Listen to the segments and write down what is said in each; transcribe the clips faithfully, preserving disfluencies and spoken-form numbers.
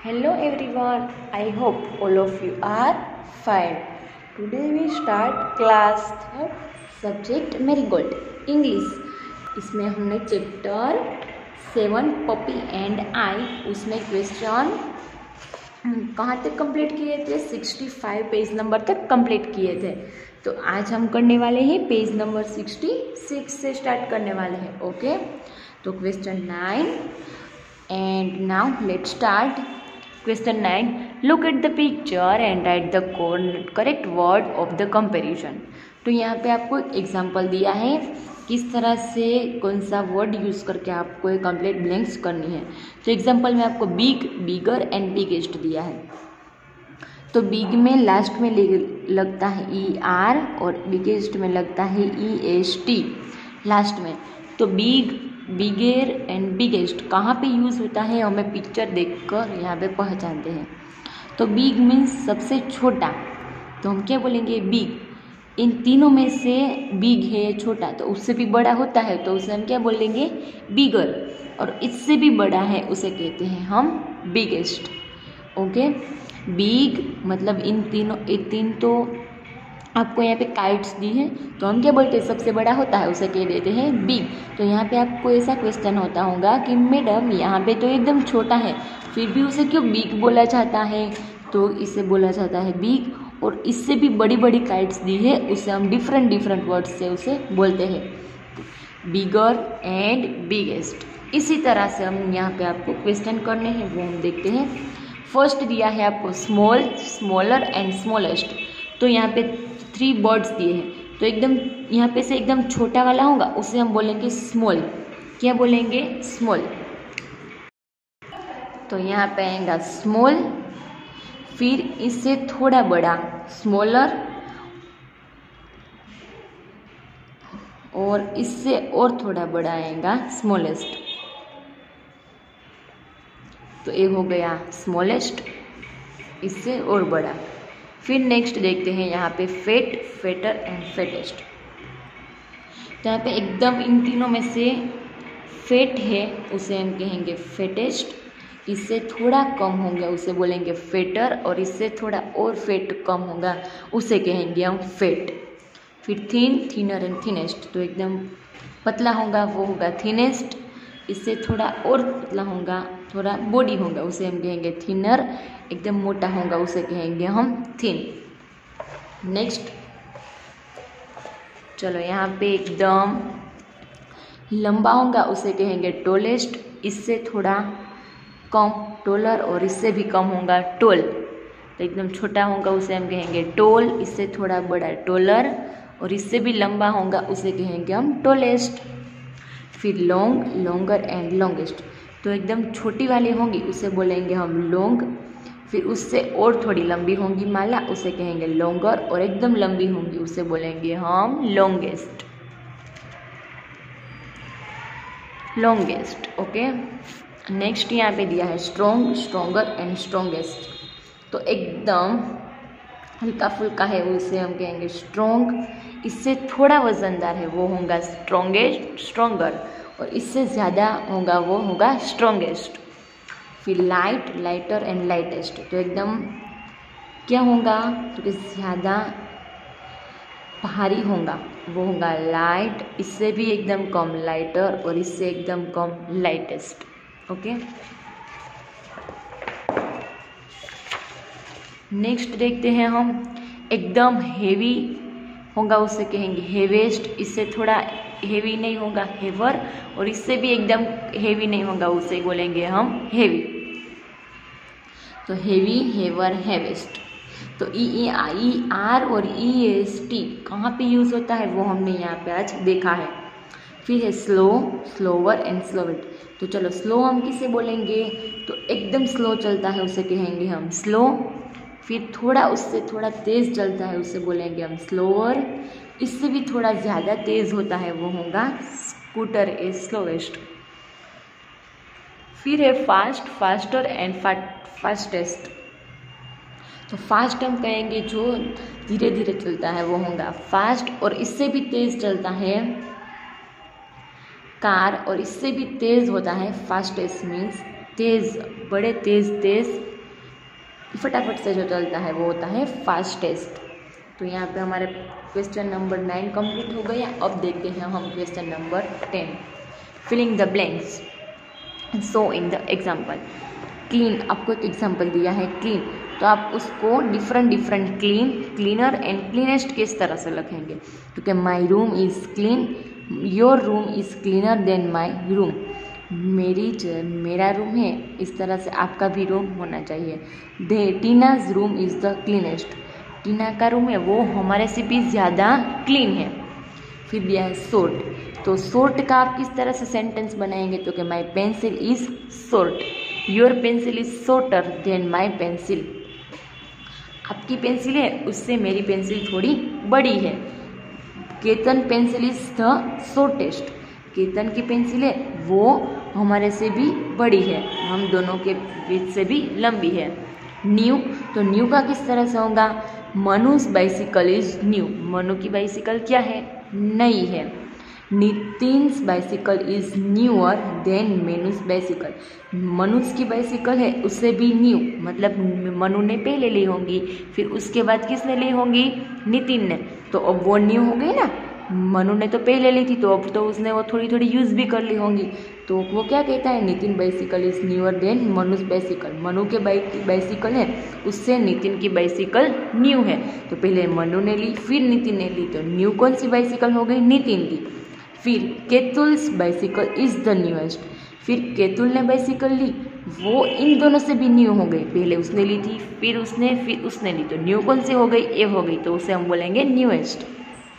Hello everyone, I hope all of you are fine. Today we start class third subject Marigold English. इसमें हमने chapter seven puppy and I उसमें question कहाँ तक complete किए थे, sixty five page number तक complete किए थे। तो आज हम करने वाले हैं पेज नंबर सिक्सटी सिक्स से स्टार्ट करने वाले हैं। ओके, तो question nine and now let start. Question nine, look at the picture and write the correct word of the comparison. तो यहाँ पे आपको एग्जांपल दिया है किस तरह से कौन सा वर्ड यूज़ करके आपको एक कंप्लीट ब्लैंक्स करनी है। तो एग्जांपल में आपको बिग, बिगर एंड बिगेस्ट दिया है। तो बिग में लास्ट में लगता है ई आर और बिगेस्ट में लगता है ई एस टी लास्ट में। तो बिग, बिगेर एंड बिगेस्ट कहाँ पे यूज़ होता है हमें पिक्चर देखकर यहाँ पे पहचानते हैं। तो बिग मीन्स सबसे छोटा, तो हम क्या बोलेंगे बिग। इन तीनों में से बिग है छोटा, तो उससे भी बड़ा होता है तो उसे हम क्या बोलेंगे बिगर, और इससे भी बड़ा है उसे कहते हैं हम बिगेस्ट। ओके, बिग मतलब इन तीनों, एक तीन तो आपको यहाँ पे काइट्स दी है तो हम क्या बोलते हैं सबसे बड़ा होता है उसे कह देते हैं बिग। तो यहाँ पे आपको ऐसा क्वेश्चन होता होगा कि मैडम यहाँ पे तो एकदम छोटा है फिर भी उसे क्यों बिग बोला जाता है। तो इसे बोला जाता है बिग, और इससे भी बड़ी बड़ी काइट्स दी है उसे हम डिफरेंट डिफरेंट वर्ड्स से उसे बोलते हैं बिगर एंड बिगेस्ट। इसी तरह से हम यहाँ पे आपको क्वेश्चन करने हैं वो हम देखते हैं। फर्स्ट दिया है आपको स्मॉल, स्मॉलर एंड स्मॉलेस्ट। तो यहाँ पे थ्री बर्ड्स दिए हैं, तो एकदम यहाँ पे से एकदम छोटा वाला होगा उसे हम बोलेंगे स्मॉल। क्या बोलेंगे स्मॉल। तो यहाँ पे आएगा स्मॉल, फिर इससे थोड़ा बड़ा स्मॉलर, और इससे और थोड़ा बड़ा आएगा स्मॉलेस्ट। तो एक हो गया स्मॉलेस्ट, इससे और बड़ा। फिर नेक्स्ट देखते हैं यहाँ पे फेट, फेटर एंड फेटेस्ट। तो यहाँ पे एकदम इन तीनों में से फेट है उसे हम कहेंगे फेटेस्ट, इससे थोड़ा कम होगा उसे बोलेंगे फेटर, और इससे थोड़ा और फेट कम होगा उसे कहेंगे हम फेट। फिर थिन, थिनर एंड थिनेस्ट। तो एकदम पतला होगा वो होगा थिनेस्ट, इससे थोड़ा और पतला होगा, थोड़ा बॉडी होगा उसे हम कहेंगे थिनर, एकदम मोटा होगा उसे कहेंगे हम थिन। नेक्स्ट चलो यहाँ पे एकदम लंबा होगा उसे कहेंगे टोलेस्ट, इससे थोड़ा कम टोलर, और इससे भी कम होगा टोल। तो एकदम छोटा होगा उसे हम कहेंगे टोल, इससे थोड़ा बड़ा टोलर, और इससे भी लंबा होगा उसे कहेंगे हम टोलेस्ट। फिर लॉन्ग, लॉन्गर एंड लॉन्गेस्ट। तो एकदम छोटी वाली होंगी उसे बोलेंगे हम लॉन्ग, फिर उससे और थोड़ी लंबी होंगी माला उसे कहेंगे लॉन्गर, और एकदम लंबी होंगी उसे बोलेंगे हम लॉन्गेस्ट, लॉन्गेस्ट। ओके, नेक्स्ट यहाँ पे दिया है स्ट्रॉन्ग, स्ट्रॉन्गर एंड स्ट्रॉन्गेस्ट। तो एकदम हल्का फुल्का है उसे हम कहेंगे स्ट्रॉन्ग, इससे थोड़ा वजनदार है वो होगा स्ट्रॉन्गेस्ट, स्ट्रॉन्गर, और इससे ज़्यादा होगा वो होगा स्ट्रॉन्गेस्ट। फिर लाइट, लाइटर एंड लाइटेस्ट। तो एकदम क्या होगा तो कि ज़्यादा भारी होगा वो होगा लाइट, इससे भी एकदम कम लाइटर, और इससे एकदम कम लाइटेस्ट। ओके, नेक्स्ट देखते हैं हम। एकदम हेवी होगा उसे कहेंगे हेवेस्ट, इससे थोड़ा हेवी नहीं होगा हेवर, और इससे भी एकदम हेवी नहीं होगा उसे बोलेंगे हम हेवी। तो हेवी, हेवर, हेवेस्ट। तो ई ई आई आर और ई एस टी कहाँ पे यूज़ होता है वो हमने यहाँ पे आज देखा है। फिर है स्लो, स्लोवर एंड स्लोवेट। तो चलो स्लो हम किसे बोलेंगे, तो एकदम स्लो चलता है उसे कहेंगे हम स्लो। फिर थोड़ा उससे थोड़ा तेज़ चलता है उसे बोलेंगे हम स्लोअर, इससे भी थोड़ा ज़्यादा तेज़ होता है वो होगा स्कूटर ए स्लोवेस्ट। फिर है फास्ट, फास्टर एंड फास्टेस्ट। तो फास्ट हम कहेंगे जो धीरे धीरे चलता है वो होगा फास्ट, और इससे भी तेज़ चलता है कार, और इससे भी तेज़ होता है फास्टेस्ट मीन्स तेज़, बड़े तेज़ तेज़ फटाफट से जो चलता है वो होता है फास्टेस्ट। तो यहाँ पे हमारे क्वेश्चन नंबर नाइन कंप्लीट हो गया। अब देखते हैं हम question number ten, filling the blanks. So in the example, clean, आपको एक एग्जाम्पल दिया है क्लीन, तो आप उसको different different clean, cleaner and cleanest किस तरह से लिखेंगे? क्योंकि my room is clean, your room is cleaner than my room, मेरी जो मेरा रूम है इस तरह से आपका भी रूम होना चाहिए। The Tina's room is the cleanest, Tina का रूम है वो हमारे से भी ज़्यादा क्लीन है। फिर दिया है शॉर्ट, तो शॉर्ट का आप किस तरह से सेंटेंस बनाएंगे? तो कि my pencil is short, your pencil is shorter than my pencil, आपकी पेंसिल है उससे मेरी पेंसिल थोड़ी बड़ी है। Ketan pencil is the shortest, Ketan की पेंसिल है वो हमारे से भी बड़ी है, हम दोनों के बीच से भी लंबी है। न्यू, तो न्यू का किस तरह से होगा? Manuj bicycle is new, Manu की बाइसिकल क्या है? नई है। Nitin's bicycle is newer than Manu's bicycle, Manuj की बाइसिकल है उससे भी न्यू, मतलब मनु ने पहले ली होंगी, फिर उसके बाद किसने ली होंगी? नितिन ने, तो अब वो न्यू हो गई ना, मनु ने तो पहले ली थी तो अब तो उसने वो थोड़ी थोड़ी यूज़ भी कर ली होंगी, तो वो क्या कहता है? Nitin bicycle is newer than Manuj bicycle, Manu के बाइक बाइसिकल है उससे नितिन की बाइसिकल न्यू है, तो पहले मनु ने ली फिर नितिन ने ली, तो न्यू कौन सी बाइसिकल हो गई? नितिन की। फिर Ketul's bicycle is the newest, फिर केतुल ने बाइसिकल ली वो इन दोनों से भी न्यू हो गई, पहले उसने ली थी फिर उसने फिर उसने ली, तो न्यू कौन सी हो गई? ए हो गई, तो उसे हम बोलेंगे न्यूएस्ट।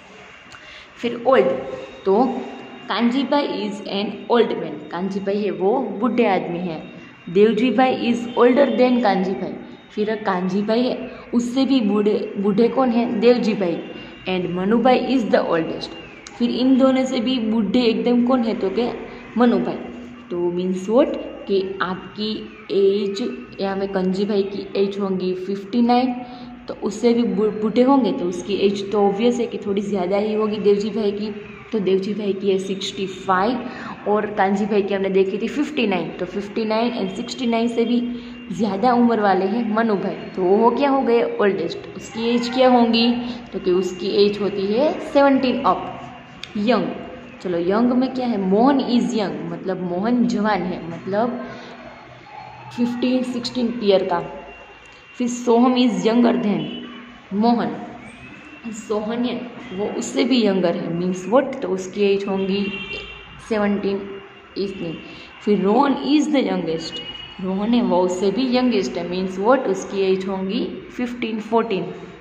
फिर ओल्ड, तो Kanji bhai is an old man, Kanji bhai है वो बूढ़े आदमी है। देवजी भाई इज़ ओल्डर देन कांजी भाई, फिर कांजी भाई है उससे भी बूढ़े, बूढ़े कौन है? देवजी भाई। एंड मनु भाई इज़ द ओल्डेस्ट, फिर इन दोनों से भी बूढ़े एकदम कौन है? तो क्या? मनु भाई। तो मीन्स वोट कि आपकी एज, यहाँ में कंजी भाई की एज होंगी फिफ्टी नाइन, तो उससे भी बूढ़े होंगे तो उसकी एज तो ऑब्वियस है कि थोड़ी ज़्यादा ही होगी देवजी भाई की, तो देवजी भाई की है सिक्सटी फाइव और कांजी भाई की हमने देखी थी फिफ्टी नाइन, तो fifty nine and sixty nine से भी ज़्यादा उम्र वाले हैं मनु भाई, तो वो क्या हो गए? ओल्डेस्ट। उसकी एज क्या होंगी? तो कि उसकी एज होती है सेवनटीन अप। यंग, चलो यंग में क्या है? मोहन इज़ यंग, मतलब मोहन जवान है, मतलब फिफ्टीन सिक्सटीन ईयर का। फिर Soham is younger than Mohan, Sohan है वो उससे भी यंगर है, मीन्स वट, तो उसकी एज होंगी सेवनटीन इतनी। फिर Rohan is the youngest, Rohan है वो उससे भी यंगेस्ट है, मीन्स वट, उसकी एज होंगी fifteen fourteen.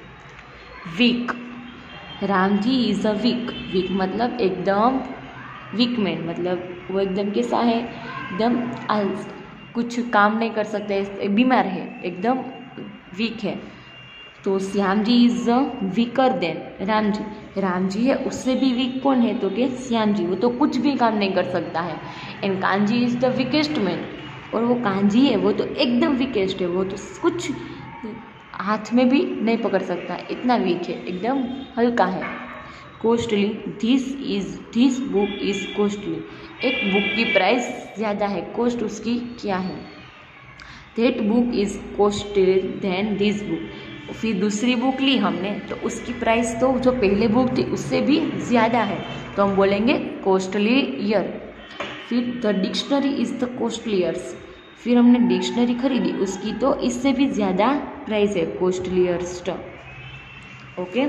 Weak, Ram ji is a weak, weak मतलब एकदम वीक मैन, मतलब वो एकदम कैसा है? एकदम आलस, कुछ काम नहीं कर सकते, बीमार है, एकदम वीक है। तो Shyam ji is a weaker than Ram ji, Ram ji है उससे भी वीक कौन है? तो क्या? श्याम जी, वो तो कुछ भी काम नहीं कर सकता है। And Kanji is the weakest man, और वो कांजी है वो तो एकदम वीकेस्ट है, वो तो कुछ हाथ में भी नहीं पकड़ सकता, इतना वीक है, एकदम हल्का है। Costly, this is this book is costly, एक बुक की प्राइस ज़्यादा है, कॉस्ट उसकी क्या है? That book is costly than this book, फिर दूसरी बुक ली हमने तो उसकी प्राइस तो जो पहले बुक थी उससे भी ज़्यादा है, तो हम बोलेंगे कॉस्टलीयर। फिर the dictionary is the costliest, फिर हमने डिक्शनरी खरीदी उसकी तो इससे भी ज़्यादा प्राइस है, कॉस्टलीयर्स। ओके,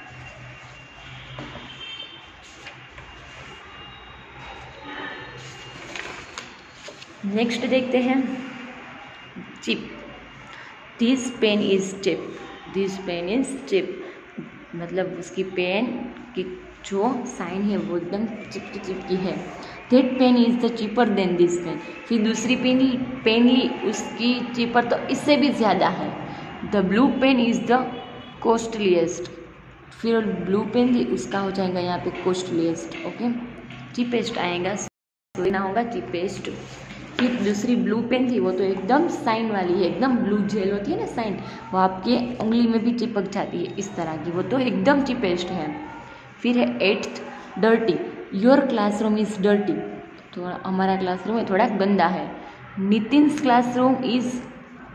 नेक्स्ट देखते हैं cheap. This pen is cheap, this pen is cheap, मतलब उसकी पेन की जो साइन है वो एकदम चिपकी चिपकी है। That pen is the cheaper than this pen, फिर दूसरी पेन ली पेन ली उसकी चीपर तो इससे भी ज़्यादा है। The blue pen is the costliest, फिर ब्लू पेन ली उसका हो जाएगा यहाँ पे कॉस्टलीस्ट। ओके, चीपेस्ट आएगा, ना होगा चीपेस्ट। फिर दूसरी ब्लू पेन थी वो तो एकदम साइन वाली है, एकदम ब्लू जेल होती है ना साइन, वो आपके उंगली में भी चिपक जाती है इस तरह की, वो तो एकदम चीपेस्ट है। फिर है eighth dirty, your classroom is dirty, तो हमारा क्लासरूम है थोड़ा गंदा है। Nitin's classroom is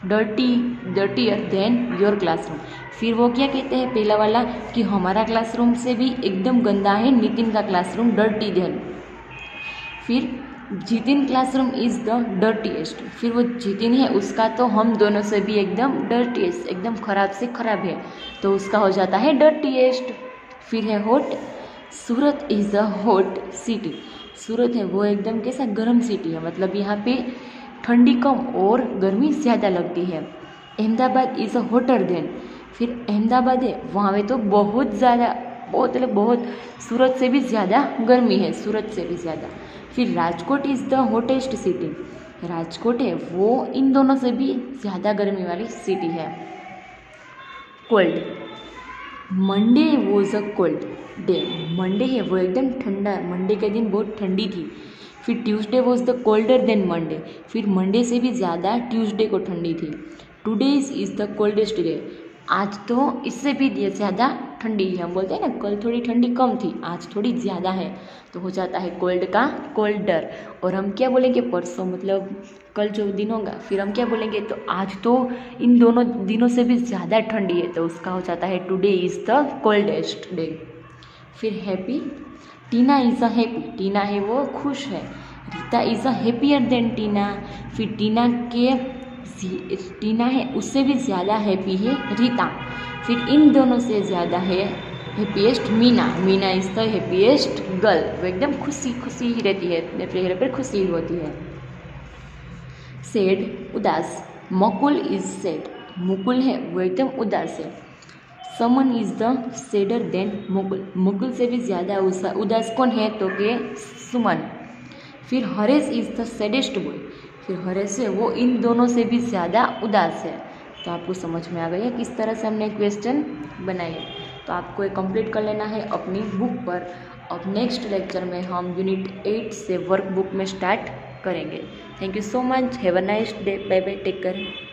dirty dirtier than your classroom. फिर वो क्या कहते हैं पहला वाला कि हमारा क्लासरूम से भी एकदम गंदा है नितिन का क्लासरूम, डर्टी देन। फिर Jitin classroom is the dirtiest, फिर वो जितिन है उसका तो हम दोनों से भी एकदम डर्टीएस्ट, एकदम खराब से खराब है, तो उसका हो जाता है डर्टीएस्ट। फिर है hot, Surat is the hot city, Surat है वो एकदम कैसा गर्म सिटी है, मतलब यहाँ पे ठंडी कम और गर्मी ज़्यादा लगती है। Ahmedabad is a hotter than, फिर अहमदाबाद है वहाँ पे तो बहुत ज़्यादा, बहुत मतलब बहुत, सूरत से भी ज़्यादा गर्मी है, सूरत से भी ज़्यादा। फिर Rajkot is the hottest city, Rajkot है वो इन दोनों से भी ज़्यादा गर्मी वाली सिटी है। Cold, Monday was a cold day, Monday है वो एकदम ठंडा, मंडे के दिन बहुत ठंडी थी। फिर Tuesday was the colder than Monday, फिर मंडे से भी ज़्यादा ट्यूसडे को ठंडी थी। Today is the coldest day, आज तो इससे भी ज़्यादा ठंडी है, हम बोलते हैं ना कल थोड़ी ठंडी कम थी, आज थोड़ी ज़्यादा है, तो हो जाता है कोल्ड का कोल्डर। और हम क्या बोलेंगे परसों, मतलब कल जो दिन होगा, फिर हम क्या बोलेंगे, तो आज तो इन दोनों दिनों से भी ज़्यादा ठंडी है, तो उसका हो जाता है today is the coldest day. फिर happy, Tina is a happy, Tina है वो खुश है। Rita is a happier than Tina, फिर टीना के टीना है उससे भी ज़्यादा हैप्पी है रीता। फिर इन दोनों से ज़्यादा है happiest Meena, Meena is the happiest girl, वो एकदम खुशी खुशी ही रहती है, अपने चेहरे पर खुशी होती है। सैड, उदास, मकुल इज़ सैड, मुकुल है वो एकदम उदास है। Suman is the sadder than Mukul, Mukul से भी ज़्यादा उदास कौन है, तो के सुमन। फिर Haresh is the saddest boy, फिर हरेश है वो इन दोनों से भी ज़्यादा उदास है। तो आपको समझ में आ गया किस तरह से हमने क्वेश्चन बनाए, तो आपको ये कंप्लीट कर लेना है अपनी बुक पर। अब नेक्स्ट लेक्चर में हम यूनिट एट से वर्क बुक में स्टार्ट करेंगे। Thank you so much, have a nice day, bye bye, take care.